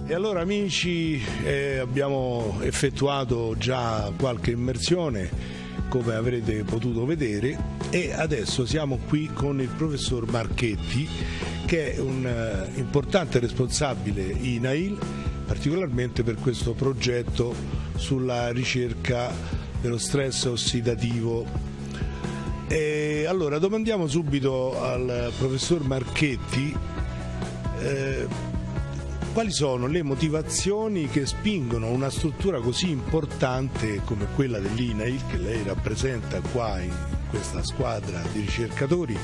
E allora amici, abbiamo effettuato già qualche immersione, come avrete potuto vedere, e adesso siamo qui con il professor Marchetti, che è un importante responsabile INAIL, particolarmente per questo progetto sulla ricerca dello stress ossidativo. E allora domandiamo subito al professor Marchetti quali sono le motivazioni che spingono una struttura così importante come quella dell'INAIL, che lei rappresenta qua in questa squadra di ricercatori,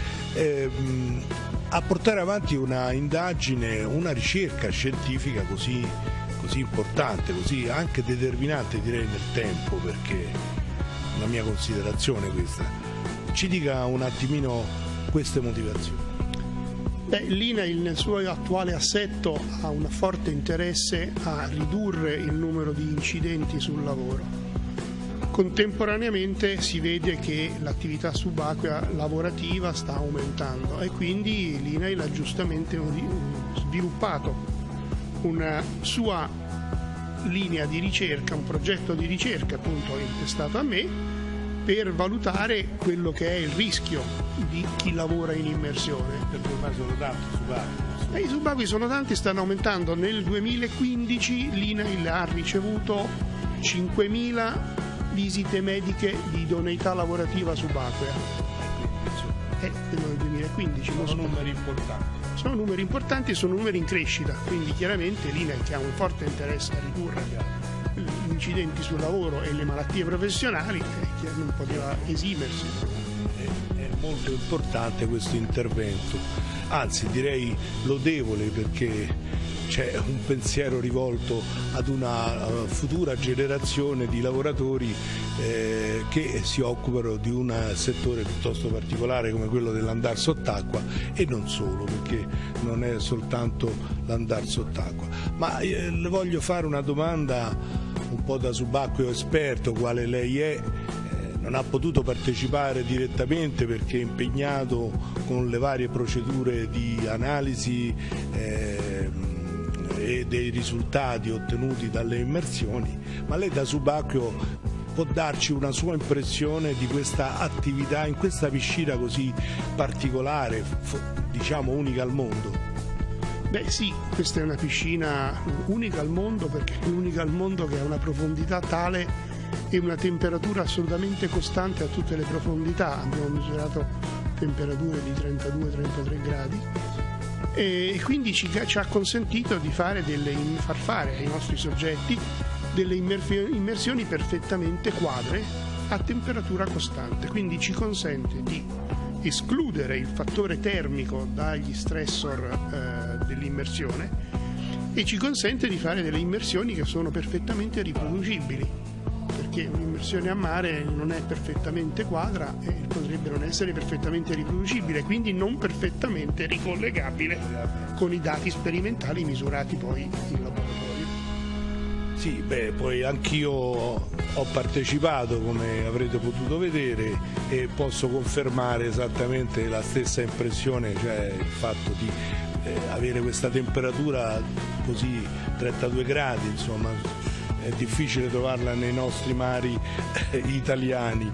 a portare avanti una indagine, una ricerca scientifica così importante, così anche determinante direi nel tempo, perché è una mia considerazione questa. Ci dica un attimino queste motivazioni. L'INAIL nel suo attuale assetto ha un forte interesse a ridurre il numero di incidenti sul lavoro. Contemporaneamente si vede che l'attività subacquea lavorativa sta aumentando e quindi l'INAIL ha giustamente sviluppato una sua linea di ricerca, un progetto di ricerca appunto intestato a me, per valutare quello che è il rischio di chi lavora in immersione. Perché ormai sono tanti subacquei. I subacquei sono tanti, stanno aumentando. Nel 2015 l'INAIL ha ricevuto 5.000 visite mediche di idoneità lavorativa subacquea. Nel 2015. Sono numeri importanti. Sono numeri importanti e sono numeri in crescita, quindi chiaramente l'INAIL, che ha un forte interesse a ridurre gli incidenti sul lavoro e le malattie professionali, non poteva esimersi. È molto importante questo intervento, anzi direi lodevole, perché c'è un pensiero rivolto ad una futura generazione di lavoratori che si occupano di un settore piuttosto particolare come quello dell'andar sott'acqua, e non solo, perché non è soltanto l'andar sott'acqua. Ma le voglio fare una domanda un po' da subacqueo esperto, quale lei è. Non ha potuto partecipare direttamente perché è impegnato con le varie procedure di analisi e dei risultati ottenuti dalle immersioni, ma lei da subacqueo può darci una sua impressione di questa attività in questa piscina così particolare, diciamo unica al mondo? Sì, questa è una piscina unica al mondo, perché è l'unica al mondo che ha una profondità tale e una temperatura assolutamente costante a tutte le profondità. Abbiamo misurato temperature di 32-33 gradi e quindi ci ha consentito di far fare ai nostri soggetti delle immersioni perfettamente quadre a temperatura costante, quindi ci consente di escludere il fattore termico dagli stressor dell'immersione e ci consente di fare delle immersioni che sono perfettamente riproducibili, perché un'immersione a mare non è perfettamente quadra e potrebbe non essere perfettamente riproducibile, quindi non perfettamente ricollegabile con i dati sperimentali misurati poi in laboratorio. Sì, poi anch'io ho partecipato, come avrete potuto vedere, e posso confermare esattamente la stessa impressione, cioè il fatto di avere questa temperatura così 32 gradi, insomma, è difficile trovarla nei nostri mari italiani.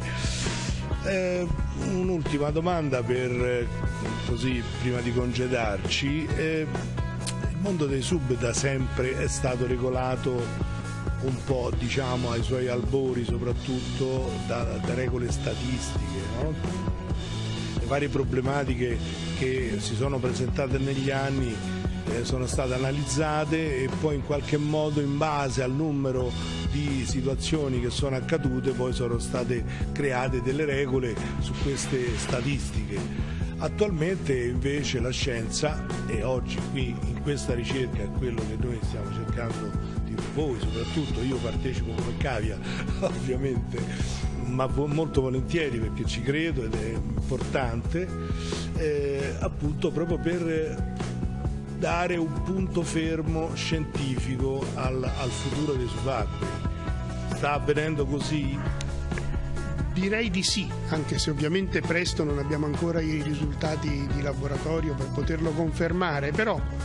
Un'ultima domanda così prima di congedarci. Il mondo dei sub da sempre è stato regolato un po', diciamo, ai suoi albori soprattutto da regole statistiche, no? Le varie problematiche che si sono presentate negli anni sono state analizzate e poi in qualche modo, in base al numero di situazioni che sono accadute, poi sono state create delle regole su queste statistiche. Attualmente invece la scienza, e oggi qui in questa ricerca è quello che noi stiamo cercando di voi, soprattutto io partecipo come cavia ovviamente, ma molto volentieri perché ci credo ed è importante, appunto proprio per dare un punto fermo scientifico al futuro dei subacquei. Sta avvenendo così? Direi di sì, anche se ovviamente presto non abbiamo ancora i risultati di laboratorio per poterlo confermare, però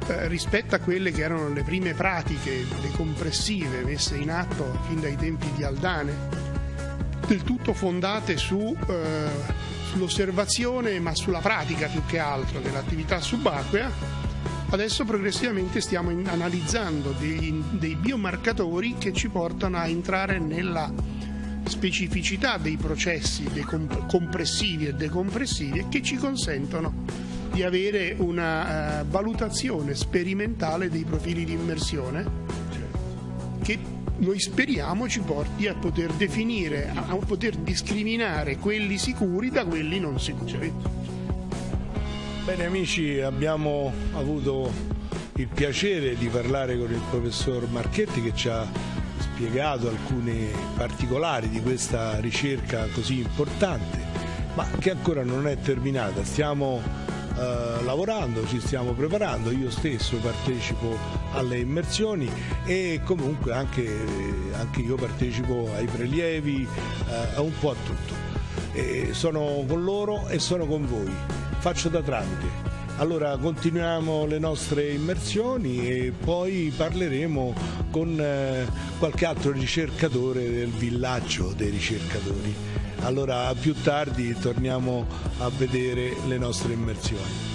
rispetto a quelle che erano le prime pratiche, le compressive messe in atto fin dai tempi di Aldane, del tutto fondate sull'osservazione ma sulla pratica più che altro dell'attività subacquea. Adesso progressivamente stiamo analizzando dei biomarcatori che ci portano a entrare nella specificità dei processi compressivi e decompressivi e che ci consentono di avere una valutazione sperimentale dei profili di immersione che noi speriamo ci porti a poter definire, a poter discriminare quelli sicuri da quelli non sicuri. Bene amici, abbiamo avuto il piacere di parlare con il professor Marchetti che ci ha spiegato alcuni particolari di questa ricerca così importante, ma che ancora non è terminata. Stiamo lavorando, ci stiamo preparando, io stesso partecipo alle immersioni e comunque anche io partecipo ai prelievi, un po' a tutto. Sono con loro e sono con voi, faccio da tramite. Allora continuiamo le nostre immersioni e poi parleremo con qualche altro ricercatore del villaggio dei ricercatori. Allora più tardi torniamo a vedere le nostre immersioni.